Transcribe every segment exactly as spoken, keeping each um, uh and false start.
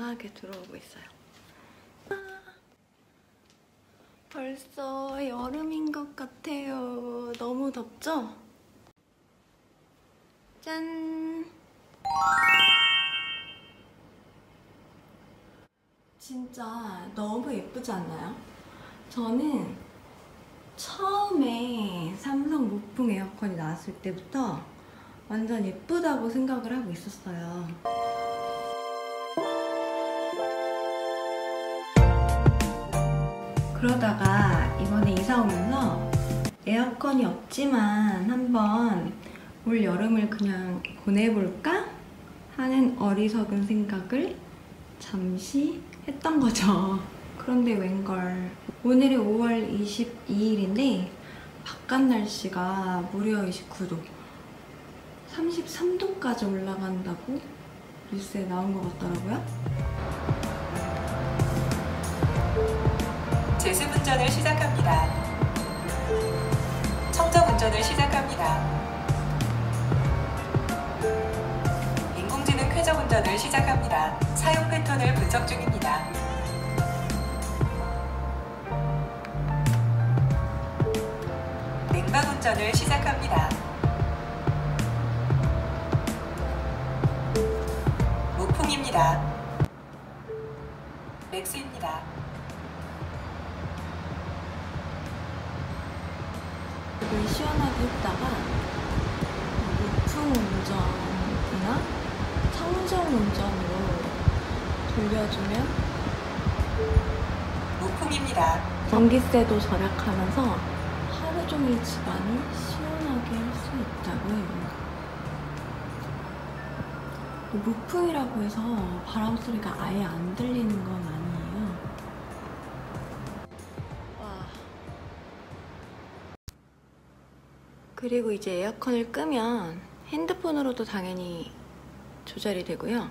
강하게 들어오고 있어요. 아, 벌써 여름인 것 같아요. 너무 덥죠? 짠! 진짜 너무 예쁘지 않나요? 저는 처음에 삼성 무풍 에어컨이 나왔을 때부터 완전 예쁘다고 생각을 하고 있었어요. 그러다가 이번에 이사 오면서 에어컨이 없지만 한번 올 여름을 그냥 보내볼까? 하는 어리석은 생각을 잠시 했던 거죠. 그런데 웬걸 오늘이 오월 이십이일인데 바깥 날씨가 무려 이십구 도, 삼십삼 도까지 올라간다고 뉴스에 나온 것 같더라고요. 제습 운전을 시작합니다. 청정 운전을 시작합니다. 인공지능 쾌적 운전을 시작합니다. 사용 패턴을 분석 중입니다. 냉방 운전을 시작합니다. 무풍입니다. 맥스입니다. 이걸 시원하게 했다가 무풍 운전이나 청정 운전으로 돌려주면 무풍입니다. 전기세도 절약하면서 하루 종일 집안을 시원하게 할 수 있다고 해요. 무풍이라고 해서 바람 소리가 아예 안 들리는 건 아니에요. 와. 그리고 이제 에어컨을 끄면 핸드폰으로도 당연히 조절이 되고요.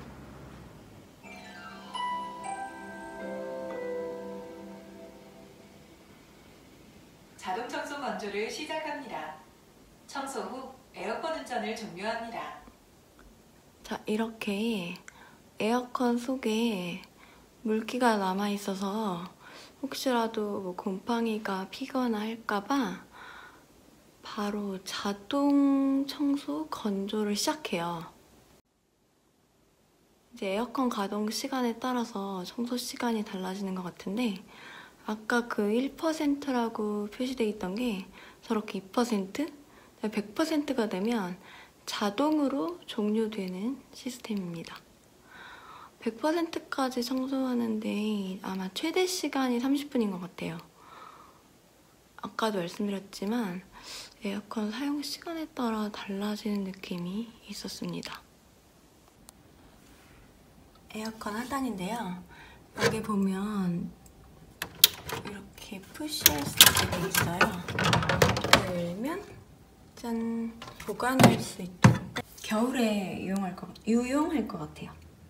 자동 청소 건조를 시작합니다. 청소 후 에어컨 운전을 종료합니다. 자, 이렇게 에어컨 속에 물기가 남아있어서 혹시라도 뭐 곰팡이가 피거나 할까봐 바로 자동 청소 건조를 시작해요. 이제 에어컨 가동 시간에 따라서 청소 시간이 달라지는 것 같은데 아까 그 일 퍼센트라고 표시되어 있던 게 저렇게 이 퍼센트? 백 퍼센트가 되면 자동으로 종료되는 시스템입니다. 백 퍼센트까지 청소하는데 아마 최대 시간이 삼십 분인 것 같아요. 아까도 말씀드렸지만 에어컨 사용 시간에 따라 달라지는 느낌이 있었습니다. 에어컨 하단인데요. 여기 보면 이렇게 푸시할 수 있게 있어요. 열면 짠! 보관할 수 있도록 겨울에 유용할 것, 유용할 것 같아요.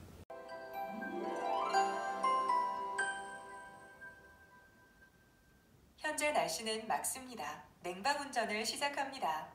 현재 날씨는 맑습니다. 냉방 운전을 시작합니다.